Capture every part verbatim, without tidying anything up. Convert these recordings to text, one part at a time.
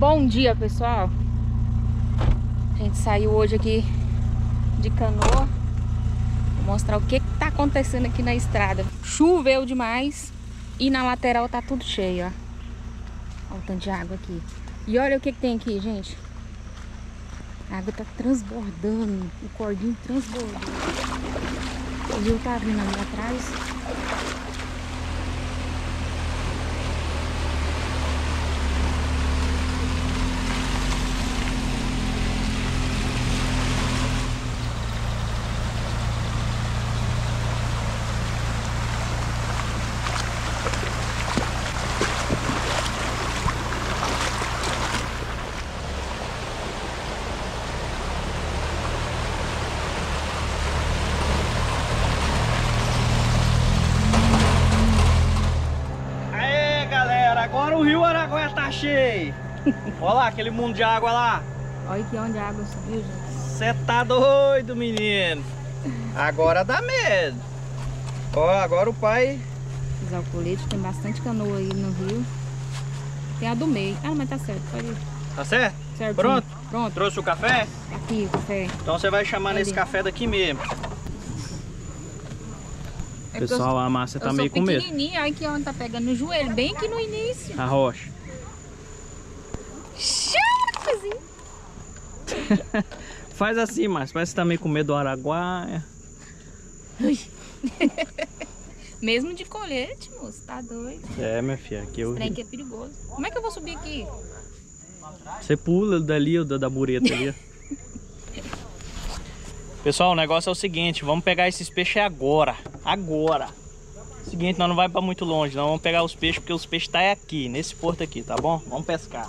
Bom dia, pessoal. A gente saiu hoje aqui de canoa. Vou mostrar o que que tá acontecendo aqui na estrada. Choveu demais e na lateral tá tudo cheio, ó. Olha o tanto de água aqui. E olha o que que tem aqui, gente. A água tá transbordando. O cordinho transbordando. O rio tá vindo ali atrás. Agora o rio Araguaia tá cheio. Olha lá, aquele mundo de água lá. Olha aqui onde a água subiu, gente. Você tá doido, menino. Agora dá medo. Ó, agora o pai... Usar o colete, tem bastante canoa aí no rio. Tem a do meio. Ah, mas tá certo, pode ir. Tá certo? Certinho. Pronto? Pronto. Trouxe o café? Aqui, o café. Então você vai chamar Ali. nesse café daqui mesmo. É Pessoal, a massa tá meio com medo. pequenininha, olha aqui onde tá pegando no joelho, bem aqui no início. A rocha. Chacozinho. Faz assim, Márcio. Parece que tá meio com medo do Araguaia. Mesmo de colete, moço, tá doido. É, minha filha, aqui eu... Esse trem que é perigoso. Como é que eu vou subir aqui? Você pula dali, da, da mureta ali. Pessoal, o negócio é o seguinte, vamos pegar esses peixes agora. Agora. Seguinte, nós não vamos para muito longe, não. Vamos pegar os peixes, porque os peixes estão aqui, nesse porto aqui, tá bom? Vamos pescar.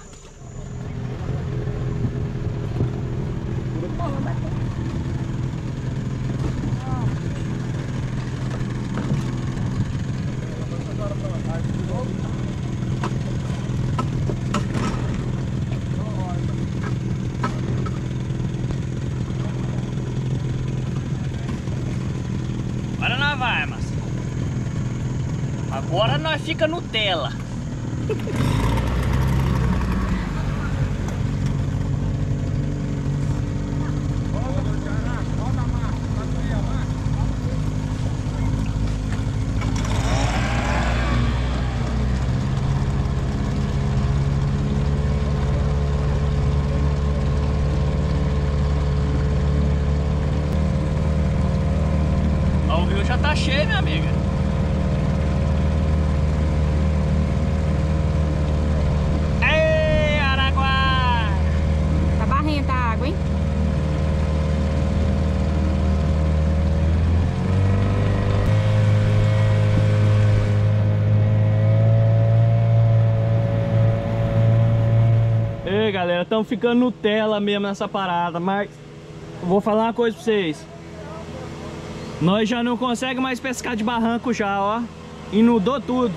Agora nós vai, mas agora nós fica Nutella. O rio já tá cheio, minha amiga. Ei, Araguaia! Tá barrenta a água, hein? Ei, galera, estamos ficando Nutella mesmo nessa parada, mas eu vou falar uma coisa pra vocês. Nós já não conseguimos mais pescar de barranco já, ó. Inundou tudo.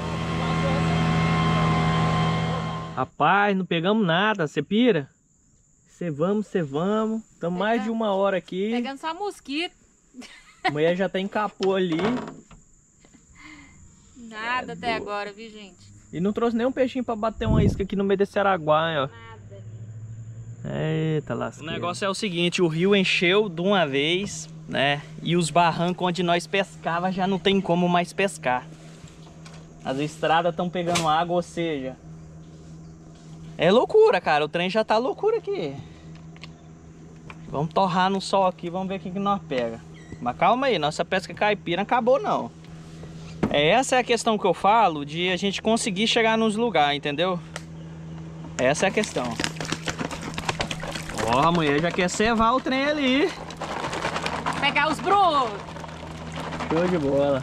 Rapaz, não pegamos nada, você pira? Cê vamos, cê vamos. Estamos mais de uma hora aqui. Pegando só mosquito. A mulher já tá encapou ali. Nada É até boa. agora, viu, gente? E não trouxe nenhum peixinho pra bater uma isca aqui no meio desse Araguaia, ó. Nada. Eita lasqueira. O negócio é o seguinte, o rio encheu de uma vez, né? E os barrancos onde nós pescava já não tem como mais pescar. As estradas estão pegando água, ou seja... É loucura, cara. O trem já tá loucura aqui. Vamos torrar no sol aqui, vamos ver o que, que nós pega. Mas calma aí, nossa pesca caipira não acabou não. É, essa é a questão que eu falo de a gente conseguir chegar nos lugares, entendeu? Essa é a questão. Ó, a mulher já quer cevar o trem ali. Pegar os brutos. Show de bola.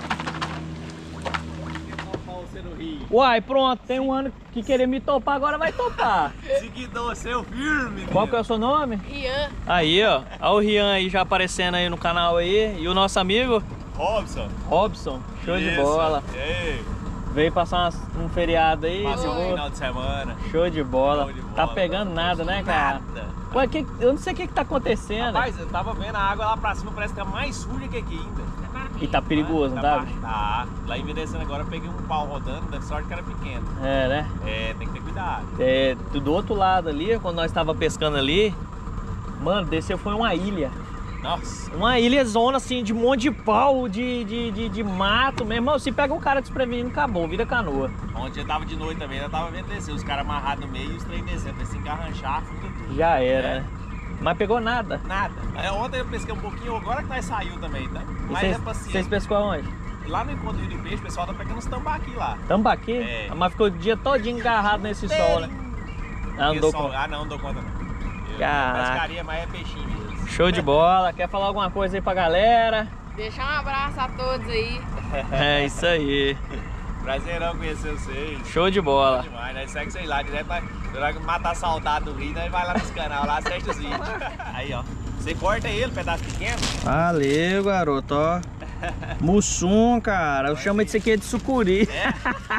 Uai, pronto, tem um ano que querer me topar, agora vai topar. Seguidor seu firme. Qual que é o seu nome? Rian. Aí, ó. Olha o Rian aí já aparecendo aí no canal aí. E o nosso amigo? Robson. Robson. Show Isso. de bola. E aí? Veio passar umas- um feriado aí. Passou de um boa. final de semana. Show de bola. Show de bola. Tá pegando nada, né, cara? Nada. Ué, que, eu não sei o que que tá acontecendo. Rapaz, eu tava vendo a água lá pra cima, parece que tá mais suja que aqui ainda. E tá perigoso, não tá? Tá. Lá envelhecendo agora eu peguei um pau rodando, da sorte que era pequeno. É, né? É, tem que ter cuidado. É, do outro lado ali, quando nós tava pescando ali, mano, desceu foi uma ilha. Nossa. Uma ilha zona assim, de um monte de pau, de, de, de, de mato mesmo. Se pega o cara desprevenido, acabou, vira canoa. Ontem eu tava de noite também, eu tava vendo descer, os caras amarrados no meio e os trem descendo, assim, engarranchar, fundo tudo. Já era, É. né? Mas pegou nada. Nada. Aí, ontem eu pesquei um pouquinho, agora que nós saiu também, tá? E Mas cês, é paciente. Vocês pescou aonde? Lá no encontro do peixe, o pessoal tá pegando os tambaqui lá. Tambaqui? É. Mas ficou o dia todinho agarrado nesse sol, né? Ah, andou Pessoal- com... Ah, não, não dou conta não. Eu- Caraca. Pescaria, mas é peixinho mesmo. Show de bola. Quer falar alguma coisa aí pra galera? Deixar um abraço a todos aí. É isso aí. Prazerão conhecer vocês. Show de bola. Demais, nós segue vocês lá, direto pra pra matar a saudade do rio, nós vai lá nos canal, lá assiste os vídeos. Aí, ó. Você corta ele, pedaço pequeno. Valeu, garoto, ó. Mussum, cara. Eu chamo isso aqui de sucuri. É.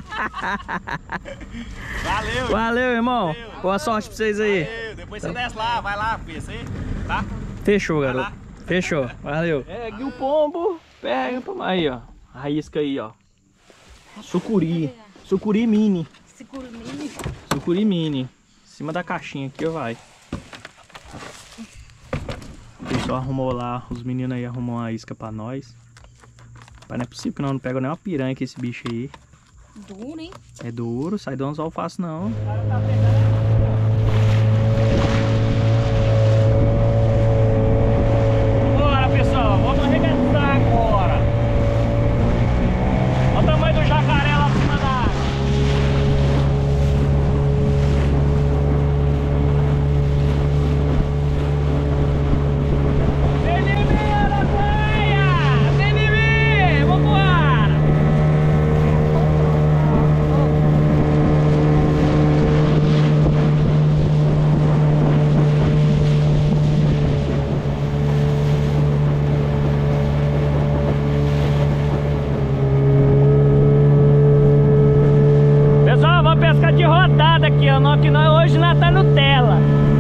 Valeu. Valeu, irmão. Valeu. Boa sorte pra vocês aí. Valeu. Depois você desce lá, vai lá, pensa aí, tá? Fechou, Vai garoto. lá. Fechou. Valeu. Pegue o pombo. Pega. Aí, ó. A isca aí, ó. Sucuri. Sucuri mini. Sucuri mini. Em cima da caixinha aqui, ó, vai. O pessoal arrumou lá, os meninos aí arrumou uma isca pra nós. Mas não é possível que não, não pega nem uma piranha com esse bicho aí. Duro, hein? É duro, sai do anzol fácil não. Bora, pessoal, vamos arregaçar agora. Olha o tamanho do jacaré lá acima da água. Vem de mim, na praia! Vem de mim! Vambora! Pessoal, vamos pescar de rodada aqui, ó. Nós, que nós, hoje nós tá Nutella.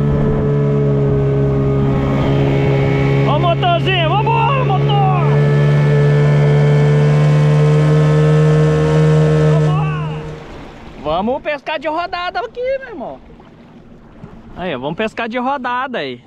Ó o motorzinho, vambora, motor! Vambora! Vamos pescar de rodada aqui, meu irmão. Aí, ó, vamos pescar de rodada aí.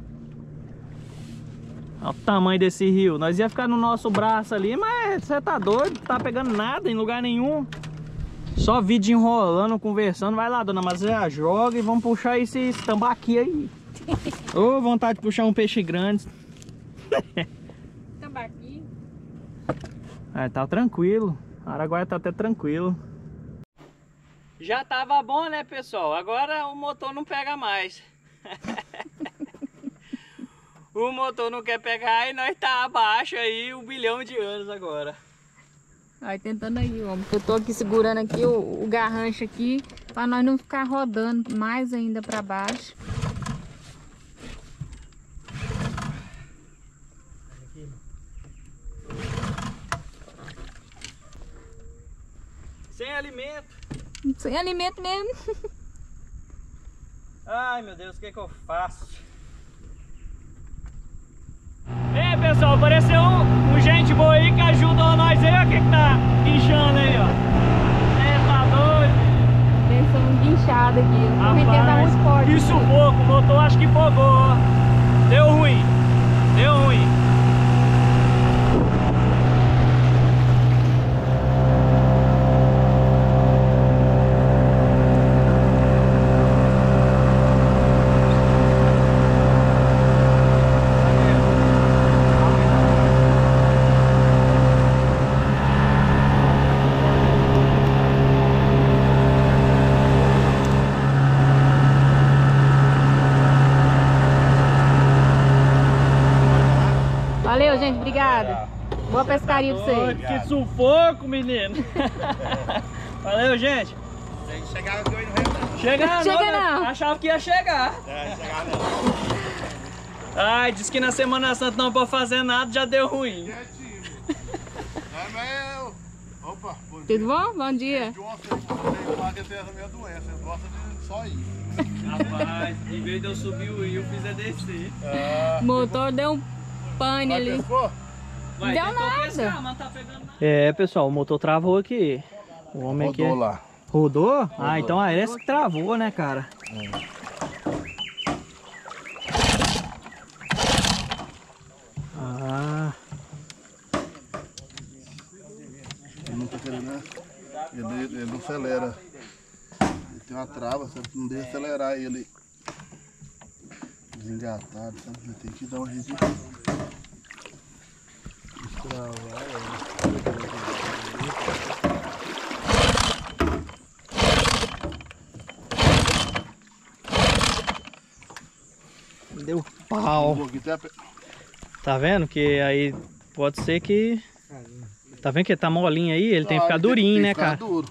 Olha o tamanho desse rio. Nós ia ficar no nosso braço ali, mas você tá doido, não tá pegando nada em lugar nenhum. Só vídeo enrolando, conversando. Vai lá, dona Mazé, joga e vamos puxar esse tambaqui aí. Ô, vontade de puxar um peixe grande. Tambaqui. É, tá tranquilo. Araguaia tá até tranquilo. Já tava bom, né, pessoal? Agora o motor não pega mais. O motor não quer pegar e nós tá abaixo aí um bilhão de anos agora. Vai tentando aí, homem. Eu tô aqui segurando aqui o, o garrancho aqui, pra nós não ficar rodando mais ainda pra baixo. Sem alimento. Sem alimento mesmo. Ai, meu Deus, o que que eu faço? Ei, pessoal, apareceu um, um gente boa aí que ajudou nós aí. Olha o que que tá guinchando aí, ó. É, tá doido? Pensou um guinchado aqui. A correnteza tá muito forte. Que sufoco, o motor acho que fogou, ó. Deu ruim, deu ruim. Valeu, gente. Obrigada. Boa pescaria pra vocês. Que sufoco, menino. Valeu, gente. Tem que chegar aqui hoje no Rio. Chegar Chega não, né? não. Achava que ia chegar. É, chegar não. Ai, disse que na Semana Santa não pode fazer nada, já deu ruim. É, mas eu... Opa, bom dia. Tudo bom? Bom dia. João, eu acho que tem essa minha doença, eu gosto de só ir. Rapaz, em vez de eu subir o rio, eu fiz é descer. Ah, O motor deu um pane vai ali. pescou? Vai, Deu tentou nada. pescar, mas tá pegando nada. É, pessoal, o motor travou aqui. O homem aqui... Rodou lá. Rodou? Ah, então a essa que travou, né, cara? Ah. Ele não tá querendo, né? Ele, ele não acelera. Ele tem uma trava, você não deixa acelerar ele. Desengatado, sabe? Ele tem que dar um jeito de destravar ele. Deu pau. Tá vendo que aí pode ser que... Tá vendo que ele tá molinho aí? Ele tem que ficar durinho, né, cara? Duro.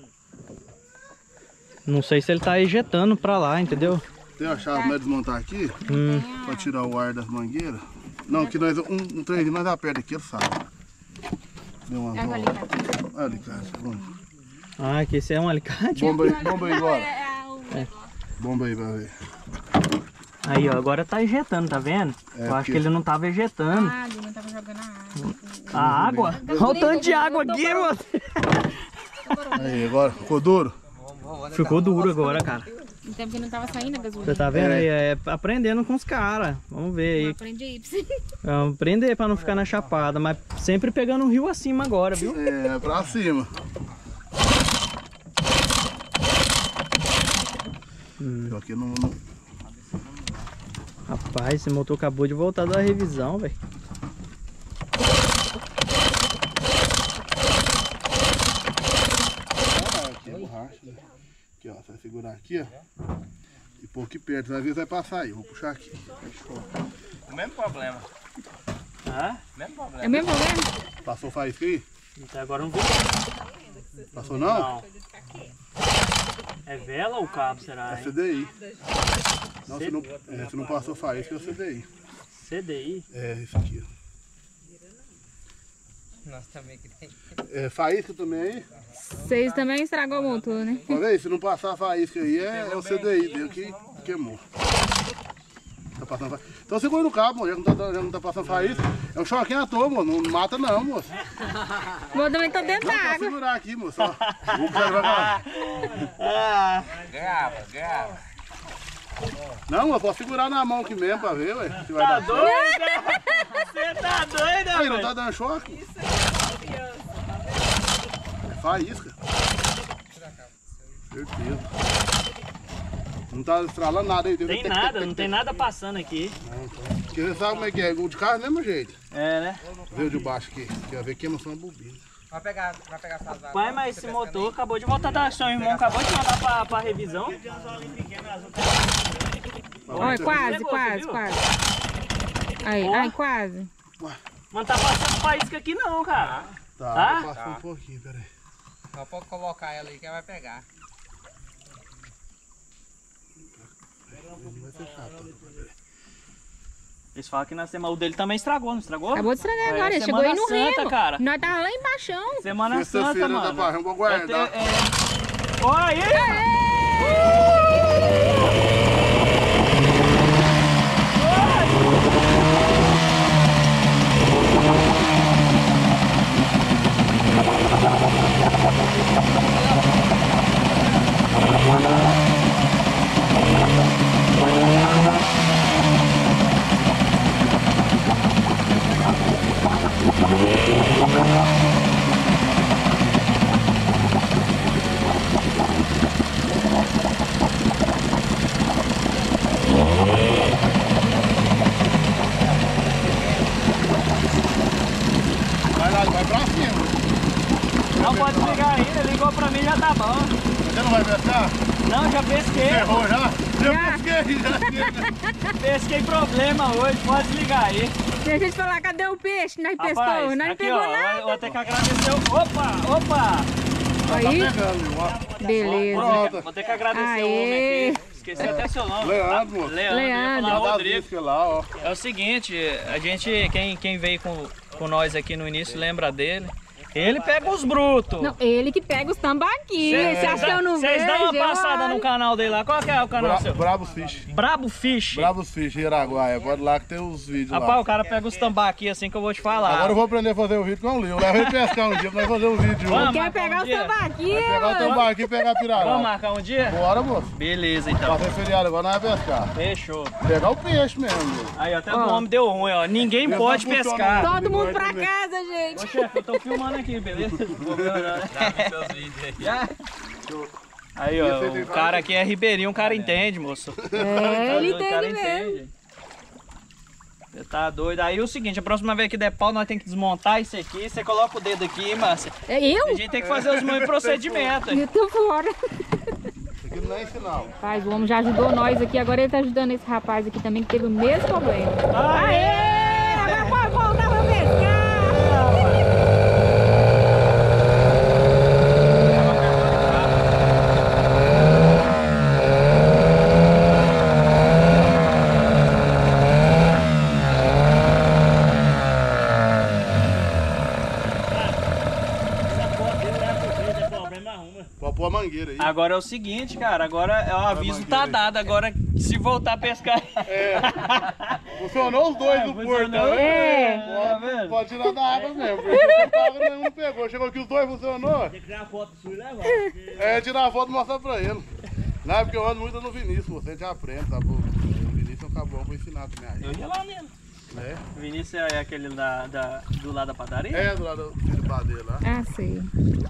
Não sei se ele tá ejetando pra lá, entendeu? Tem a chave pra desmontar aqui, Hum. pra tirar o ar das mangueiras. Não, que nós, um, um trem mais aperta aqui, ele sabe. Deu uma Pega o volta. alicate. Olha, alicate, vamos. Ah, que esse é um alicate. Bomba aí, bomba aí agora. É, o negócio. Bomba aí pra ver. Aí, ó, agora tá ejetando, tá vendo? É, Eu acho porque- que ele não tava ejetando. Ah, ele não tava jogando a água. A água? Olha o tanto de água aqui, mano. Aí, agora, ficou duro? Ficou duro agora, cara. No tempo que não tava saindo a gasolina. Você tá vendo aí? É aprendendo com os caras. Vamos ver Eu aí. aprendi aí pra você. Vamos aprender pra não ficar na chapada, mas sempre pegando o rio acima agora, viu? É, pra cima. Hum. Eu aqui não... não... Rapaz, esse motor acabou de voltar da revisão, velho. Ah, aqui é borracha, né? Aqui, ó, você vai segurar aqui, ó. E pôr aqui perto, às vezes vai passar aí. Eu vou puxar aqui. Fechou. O mesmo problema. Ah? Mesmo problema. É o mesmo problema? Passou faísca aí? Até agora não viu. Passou não? Não. É vela ou cabo, será? É hein? C D I. Não, se não, é, se não passou faísca, é o C D I. C D I? É, isso aqui, ó. Nós também que tem. É, faísca também aí. Vocês também estragou o motor, né? Pode ver, se não passar a faísca aí, é, é o C D I dele que queimou. Tá passando fa... Então segura no cabo, já não, tá, já não tá passando faísca. É um choquinho à toa, moço. Não mata não, moço. Eu também tô dentro da Não, pode água. segurar aqui, moço. Ó. Vou puxar devagar. Grava, grava. Não, moço, pode segurar na mão aqui mesmo pra ver, ué. Se vai Tá dar doido? Você tá doido, Aí, não velho? tá dando choque? É faísca. Certeza. Não tá estralando nada aí. Tem nada, não tem nada passando aqui. Porque você sabe como é que é. O de carro é do mesmo jeito. É, né? Vê o de baixo aqui. Quer ver queima só uma bobina. Vai pegar, vai pegar essas águas. Pai, mas esse motor acabou de voltar da... Seu irmão acabou de mandar pra, pra revisão. Olha, quase, Pegou, quase, você viu? quase. Aí, Ó. ai, quase. Mas tá passando faísca aqui não, cara. Tá, Tá? passou um pouquinho, peraí. Só pode colocar ela aí que ela vai pegar. Não vai fechar, tá? Eles falam que na semana... O dele também estragou, não estragou? Acabou de estragar É, agora, ele chegou Semana aí no Santa, remo. cara. Nós tava lá embaixo. Semana Santa, Sexta-feira dá mano. pra vou guardar. É, é... Olha aí! Vai lá, vai pra cima. Não pode ligar ainda, ligou pra mim já tá bom. Você não vai pescar? Não, já pesquei. Errou já? Eu Já. pesquei já. Pesquei problema hoje, pode ligar aí. Se a gente falar, cadê o peixe? Nós pescou, Rapaz, nós não aqui pegou ó, nada. eu vou ter que agradecer o... Opa, opa! Aí, Tá pegando, ó. beleza. Pronto. Vou ter que agradecer Aê. o homem aqui. Esqueci até seu nome. Leandro, moço. Leandro, eu ia Leandro. falar Lá da Rodrigo. Visca lá, ó. É o seguinte, a gente, quem, quem veio com, com nós aqui no início lembra dele. Ele pega os brutos. Não, ele que pega os tambaqui. Você acha que eu não vejo? Vocês dão uma passada no canal dele lá. Qual que é o canal Bra seu? Brabo Fish. Brabo Fish. Brabo Fish, Iraguaia. Pode ir lá que tem os vídeos Rapaz, lá. o cara pega os tambaqui assim que eu vou te falar. Agora eu vou aprender a fazer o vídeo com o Lio. Eu levo ele pescar um dia pra nós fazer um vídeo. Vamos. Quer pegar um os dia. tambaqui, Vai pegar o tambaqui e pegar a pirarara. Vamos marcar um dia? Bora, moço. Beleza, então. Passei feriado agora, nós vamos pescar. Fechou. Pegar o peixe mesmo. Meu. Aí, até Ó. o homem deu ruim, ó. Ninguém Esse pode não funciona pescar. não. Todo mundo pra Também. casa, Ô, gente. chefe, eu tô filmando aqui, beleza? Já vi seus vídeos aí. Já? Aí, ó, o cara aqui é ribeirinho, o cara entende, moço. É, ele O cara entende mesmo. entende. Você tá doido. Aí é o seguinte, a próxima vez que der pau, nós temos que desmontar isso aqui. Você coloca o dedo aqui, Márcia. É eu? A gente tem que fazer os meus procedimentos. Eu tô fora. Aqui não é sinal. Rapaz, o homem já ajudou nós aqui, agora ele tá ajudando esse rapaz aqui também, que teve o mesmo problema. Aê! Aê! Agora pode voltar pra pescar! Pode pôr a mangueira aí. Agora é o seguinte, cara, agora é o aviso tá dado, agora se voltar a pescar... É. Funcionou os dois É, do funcionou. porto, tá É. Tá Pode, vendo? pode tirar da água mesmo, porque o pago nenhum não pegou. Chegou aqui os dois, funcionou. Tem que tirar foto sua e levar. É, tirar a foto e mostrar pra ele. Não, é porque eu ando muito no Vinícius, você já aprende, tá bom? O Vinícius é um caboclo, vou ensinar também aí. Eu ia lá mesmo. É, O Vinícius é aquele da, da- do lado da padaria? é do lado do filho do padeiro lá. Ah, sei.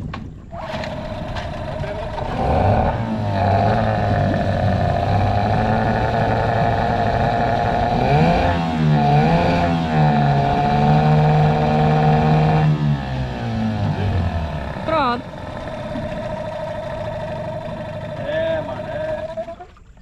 Pronto. É, mano, é.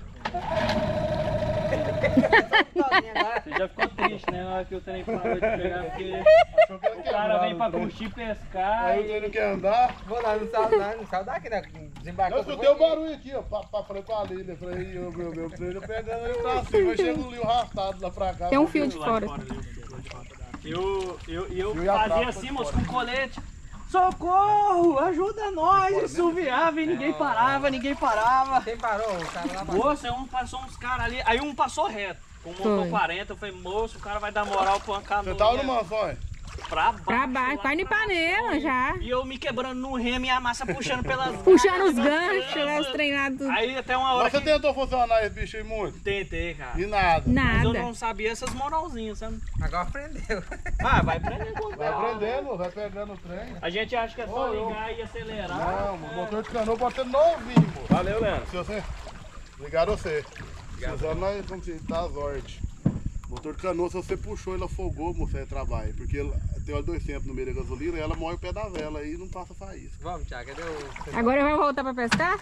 Você já ficou triste, né? Na hora que o trem parou de pegar, porque Achou que ele o quer cara andar vem no pra trem. curtir pescar Aí o e... trem não quer andar. Vou lá, não saiu, não, não saiu daqui, né? Desembarcou. Eu escutei o barulho aqui, ó, pra, pra frente pra ali, né? Falei, eu, meu, meu trem pegando ele pra cima, chega o Lio arrastado lá pra cá. Tem um fio de Lá fora. de fora ali, lá de fora. Eu, eu, eu Eu ia fazia atrás, assim, foi moço, fora. com colete. Socorro! Ajuda nós! E suviava e ninguém parava, ninguém parava. Quem parou? O cara lá Moço, aí um passou uns caras ali, aí um passou reto. Com um motor Foi. quarenta, eu falei, moço, o cara vai dar moral pra uma canoa. Você tava no mansão, Pra baixo. Pra baixo, lá quase em pra Ipanema baixo, já. E eu me quebrando no remo e a massa puxando pelas Puxando os garras, ganchos, né, os treinados. Aí até uma hora Mas você que... tentou funcionar esse bicho aí muito? Tentei, cara. E nada. Mas eu Nada. não sabia essas moralzinhas, sabe? agora aprendeu. Ah, vai aprender com Vai aprendendo, vai pegando o trem. A gente acha que é só Ô, eu- ligar e acelerar. Não, o motor de canoa pode ser novinho, pô. Valeu, Leandro. Se você... Obrigado a você. Precisando nós, como se dá sorte. Motor de canoa, se você puxou, ele afogou, moço, aí trabalha. Porque ele tem óleo dois tempos no meio da gasolina e ela morre o pé da vela aí não passa faísca. Vamos, Thiago, cadê o... Agora vai voltar pra pescar?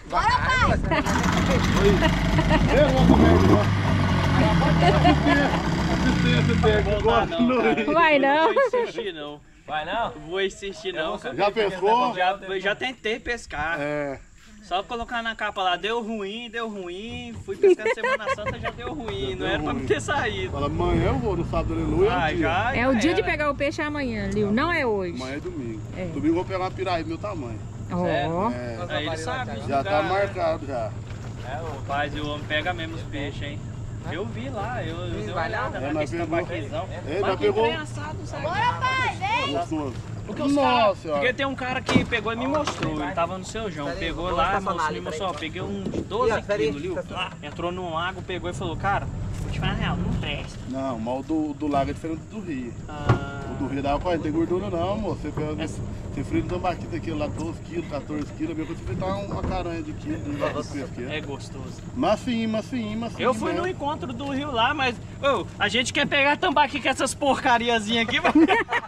Não vou dar, não, cara. Vai não. Não vou insistir, não. Vai não? Não vou insistir, não, cara. Já pescou? Já, eu já tentei pescar. É. Só colocar na capa lá, deu ruim, deu ruim. Fui pescar na Semana Santa, já deu ruim. Não deu era pra ruim. me ter saído. Fala, amanhã eu vou no sábado, aleluia. Ah, um dia. já. É o dia de era. pegar o peixe é amanhã, Lil. Não é hoje. Amanhã é domingo. É. Domingo eu vou pegar uma piraí do meu tamanho. Ó. É. Aí ele sabe. Já tá marcado já. É, o rapaz, o homem pega mesmo os peixes, hein? Eu vi lá, eu, eu dei uma Vai lá? olhada É, lá nós nesse pegou. tabaquizão. É, Mas nós que pegou. trem assado, sabe? Gostoso. Porque os Nossa caras. senhora. Porque tem um cara que pegou e me mostrou. Ele tava no seu João. Pegou lá, mostrou, me mostrou. Ó, peguei uns doze quilos, Liu. Entrou num lago, pegou e falou, cara, vou te falar a real, não presta. Não, mas o do, do lago é diferente do rio. Ah, O do rio dá pra não tem gordura não, moço. Você, pega, Essa- você frita um tambaqui daquele lá, doze quilos, quatorze quilos, mesmo que você fritar uma caranha de quilo de um pesqueiro. é gostoso. Mas sim, mas sim, mas sim. Eu fui no mesmo. encontro do rio lá, mas ô, a gente quer pegar tambaqui com essas porcariazinhas aqui, mas...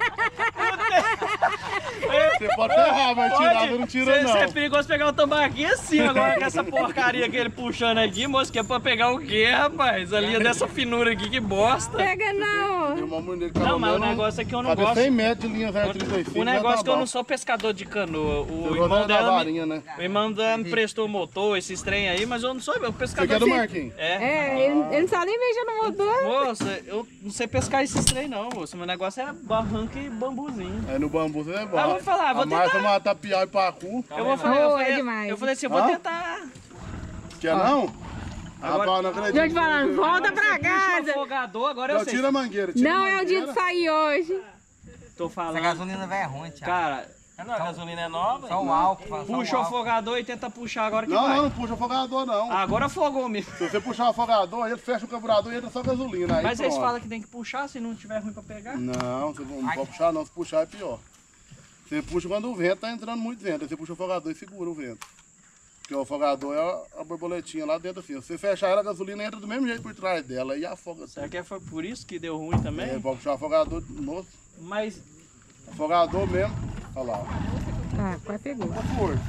Você pode errar, mas tirar você não tira não. Você é perigoso pegar o tambaqui assim, agora com essa porcaria que ele puxando aqui, moço, que é pra pegar o quê, rapaz? Ali é dessa finura aqui, que bosta. Pega não. Tem uma mulher que Não, fala, mas o não, negócio é que eu não Cadê gosto. cem metros de linha zero trinta e cinco? O negócio já é tá que eu bom. não sou pescador de canoa. O Você irmão gosta da dela. varinha, Me, né? o irmão dela me prestou o motor, esses trem aí, mas eu não sou eu, Você pescador. quer do de- Marquinhos? É. É, ele, ele não sabe nem mexer no motor. Moça, eu não sei pescar esses trem não, moça. Meu negócio é barranco e bambuzinho. Aí no bambu você é bom. Ah, eu vou falar, vou A Marta tentar. mata piau e pacu. Eu vou falar, eu Oh, falei, é demais. eu falei assim, eu vou Hã? tentar. Quer não? Agora- Rapaz, não acredito. Tô te falando, volta Agora pra você puxa o casa. afogador, agora eu Não, sei. tira a mangueira. Tira Não a é o dia de mangueira. sair hoje. Tô Essa falando. gasolina vai é ruim, Thiago. Cara, não, a gasolina é nova. Só o álcool. só Puxa o álcool. afogador e tenta puxar agora que Não, vai. não, não puxa o afogador, não. Agora afogou mesmo. Se você puxar o afogador, ele fecha o carburador e entra só gasolina. Aí Mas eles pronto. falam que tem que puxar se não tiver ruim pra pegar. Não, você não pode puxar não. Se puxar é pior. Você puxa quando o vento tá entrando muito vento. Aí você puxa o afogador e segura o vento. Porque o afogador é a- a borboletinha lá dentro assim. Se você fechar ela, a gasolina entra do mesmo jeito por trás dela e afoga. Será que foi por isso que deu ruim também? É, pode puxar o afogador, moço. Mas Afogador mesmo. Olha lá. Ah, quase pegou. Tá força.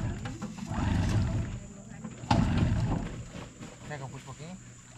Quer que eu puxe um pouquinho?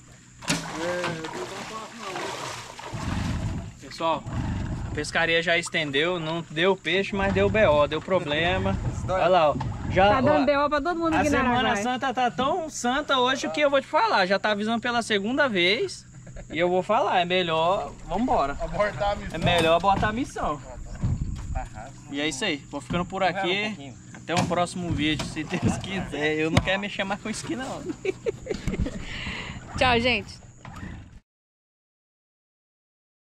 pessoal, a pescaria já estendeu, não deu peixe, mas deu B O, deu problema. Olha lá, ó. Já, Tá dando ó, B O pra todo mundo a aqui na Semana Araguaia. Santa tá tão santa hoje que eu vou te falar, já tá avisando pela segunda vez. E eu vou falar, é melhor, vambora. Abortar a missão. É melhor botar a missão. E é isso aí, vou ficando por aqui. Até um próximo vídeo, se Deus quiser. Eu não quero mexer mais com isso aqui não. Tchau, gente.